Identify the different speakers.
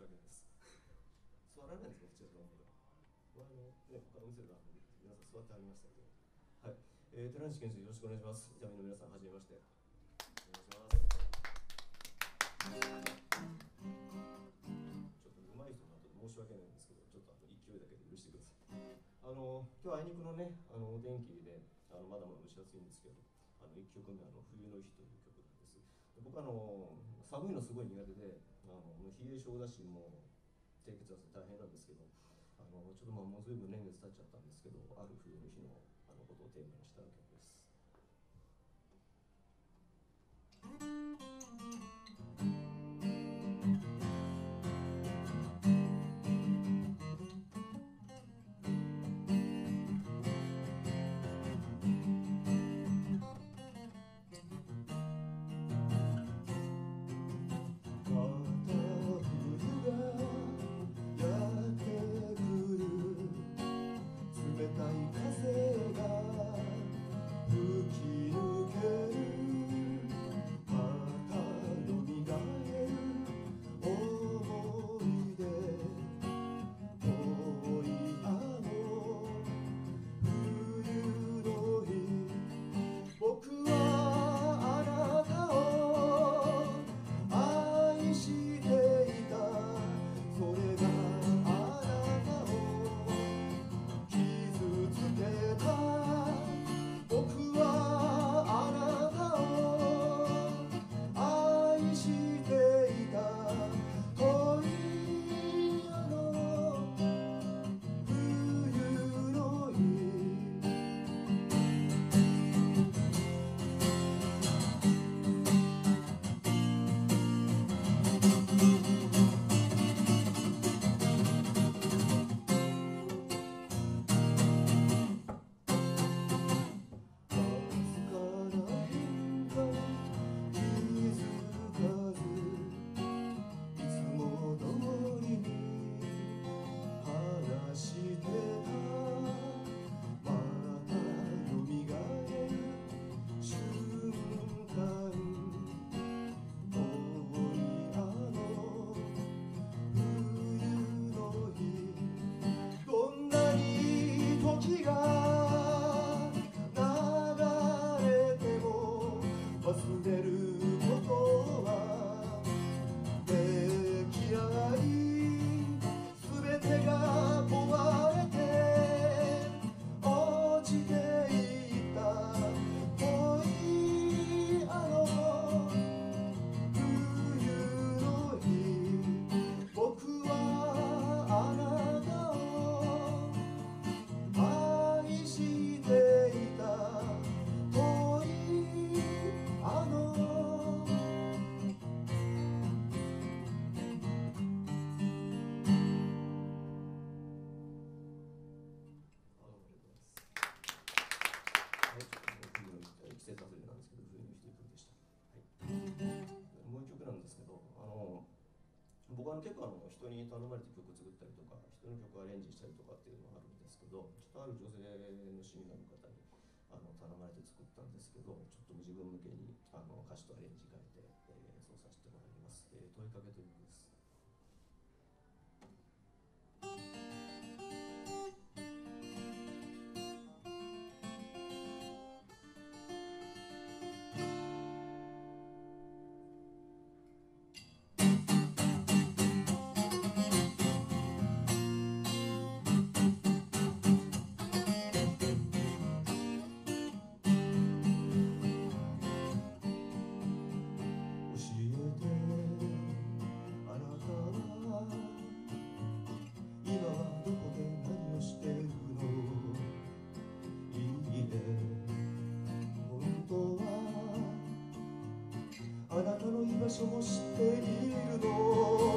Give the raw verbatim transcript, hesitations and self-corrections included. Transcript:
Speaker 1: し訳ないです。座らないんですか、こちらの方が。あのね、他の店では皆さん座ってありましたけど。はい、えー、寺西健介、よろしくお願いします。ジャミの皆さん、はじめまして。お願いします。ちょっと上手い人の後で申し訳ないんですけど、ちょっとあの勢いだけで許してください。あの今日あいにくのね、あのお天気で、あのまだまだ蒸し暑いんですけど、あのいっきょくめ、あの冬の日という曲なんです。僕あの寒いのすごい苦手で、あの冷え性だし、もう低血圧で大変なんですけど、あのちょっとまあもう随分年月経っちゃったんですけど、ある冬の日のあのことをテーマにした曲です。僕は結構あの人に頼まれて曲作ったりとか、人の曲アレンジしたりとかっていうのがあるんですけど、ちょっとある女性のシンガーの方にあの頼まれて作ったんですけど、ちょっと自分向けにあの歌詞とアレンジ変えて、えー、演奏させてもらいます。えー、問いかけという曲です。あなたの居場所も知っているの